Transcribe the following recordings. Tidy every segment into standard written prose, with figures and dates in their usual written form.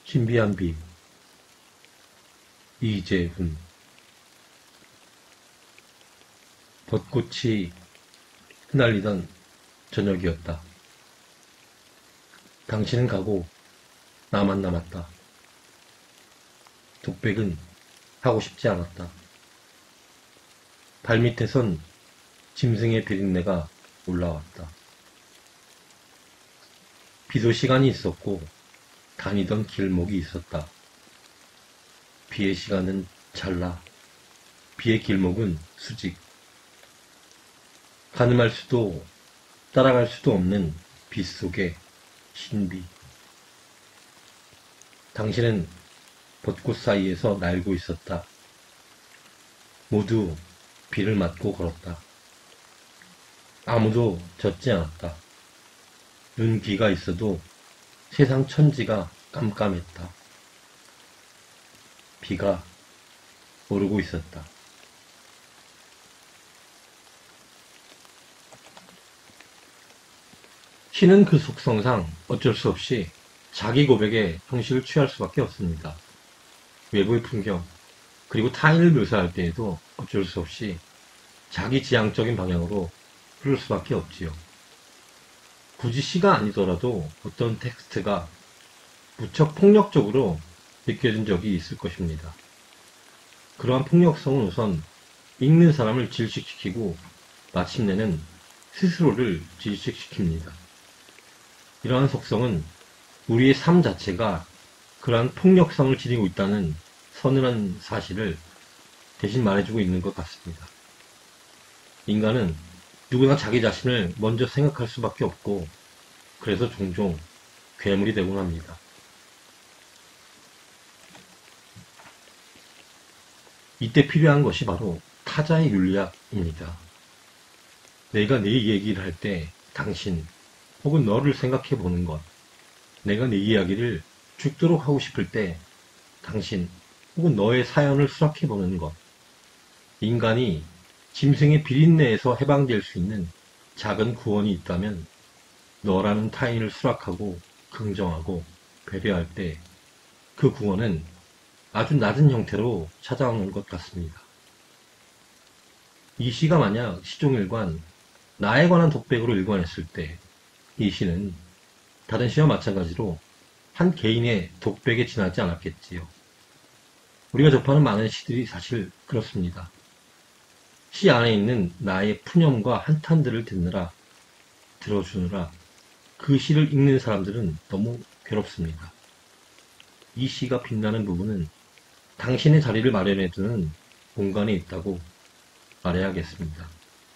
신비한 비, 이재훈. 벚꽃이 흩날리던 저녁이었다. 당신은 가고 나만 남았다. 독백은 하고 싶지 않았다. 발밑에선 짐승의 비린내가 올라왔다. 비도 시간이 있었고 다니던 길목이 있었다. 비의 시간은 찰나, 비의 길목은 수직. 가늠할 수도 따라갈 수도 없는 빛 속의 신비. 당신은 벚꽃 사이에서 날고 있었다. 모두 비를 맞고 걸었다. 아무도 젖지 않았다. 눈기가 있어도 세상 천지가 깜깜했다. 비가 오르고 있었다. 시는 그 속성상 어쩔 수 없이 자기 고백에 형식을 취할 수밖에 없습니다. 외부의 풍경, 그리고 타인을 묘사할 때에도 어쩔 수 없이 자기 지향적인 방향으로 흐를 수밖에 없지요. 굳이 시가 아니더라도 어떤 텍스트가 무척 폭력적으로 느껴진 적이 있을 것입니다. 그러한 폭력성은 우선 읽는 사람을 질식시키고 마침내는 스스로를 질식시킵니다. 이러한 속성은 우리의 삶 자체가 그러한 폭력성을 지니고 있다는 서늘한 사실을 대신 말해주고 있는 것 같습니다. 인간은 누구나 자기 자신을 먼저 생각할 수밖에 없고 그래서 종종 괴물이 되곤 합니다. 이때 필요한 것이 바로 타자의 윤리학입니다. 내가 내 얘기를 할 때 당신 혹은 너를 생각해 보는 것, 내가 내 이야기를 죽도록 하고 싶을 때 당신 혹은 너의 사연을 수락해 보는 것, 인간이 짐승의 비린내에서 해방될 수 있는 작은 구원이 있다면 너라는 타인을 수락하고 긍정하고 배려할 때 그 구원은 아주 낮은 형태로 찾아오는 것 같습니다. 이 시가 만약 시종일관 나에 관한 독백으로 일관했을 때 이 시는 다른 시와 마찬가지로 한 개인의 독백에 지나지 않았겠지요. 우리가 접하는 많은 시들이 사실 그렇습니다. 시 안에 있는 나의 푸념과 한탄들을 들어주느라 그 시를 읽는 사람들은 너무 괴롭습니다. 이 시가 빛나는 부분은 당신의 자리를 마련해두는 공간에 있다고 말해야겠습니다.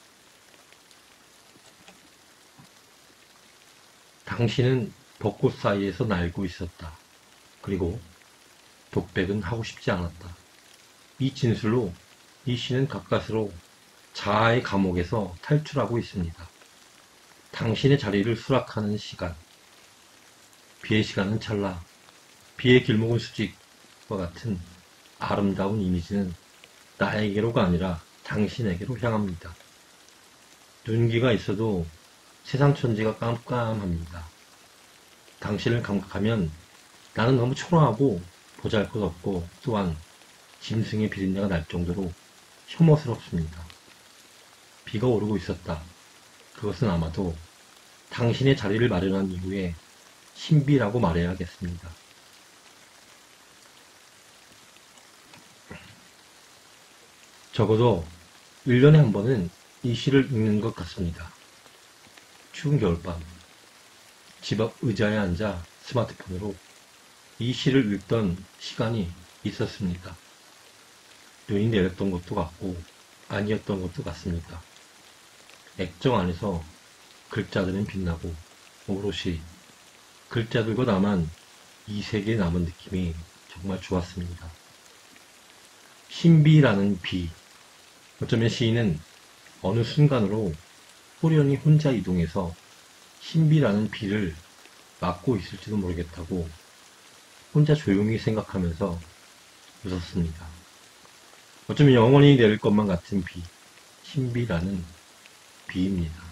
당신은 벚꽃 사이에서 날고 있었다. 그리고 독백은 하고 싶지 않았다. 이 진술로 이 시는 가까스로 자아의 감옥에서 탈출하고 있습니다. 당신의 자리를 수락하는 시간. 비의 시간은 찰나, 비의 길목은 수직과 같은 아름다운 이미지는 나에게로가 아니라 당신에게로 향합니다. 눈기가 있어도 세상 천지가 깜깜합니다. 당신을 감각하면 나는 너무 초라하고 보잘것없고 또한 짐승의 비린내가 날 정도로 혐오스럽습니다. 비가 오르고 있었다. 그것은 아마도 당신의 자리를 마련한 이후에 신비라고 말해야겠습니다. 적어도 1년에 한 번은 이 시를 읽는 것 같습니다. 추운 겨울밤, 집 앞 의자에 앉아 스마트폰으로 이 시를 읽던 시간이 있었습니다. 눈이 내렸던 것도 같고 아니었던 것도 같습니다. 액정 안에서 글자들은 빛나고 오롯이 글자들과 나만 이 세계에 남은 느낌이 정말 좋았습니다. 신비라는 비. 어쩌면 시인은 어느 순간으로 호련히 혼자 이동해서 신비라는 비를 막고 있을지도 모르겠다고 혼자 조용히 생각하면서 웃었습니다. 어쩌면 영원히 내릴 것만 같은 비, 신비라는 비입니다.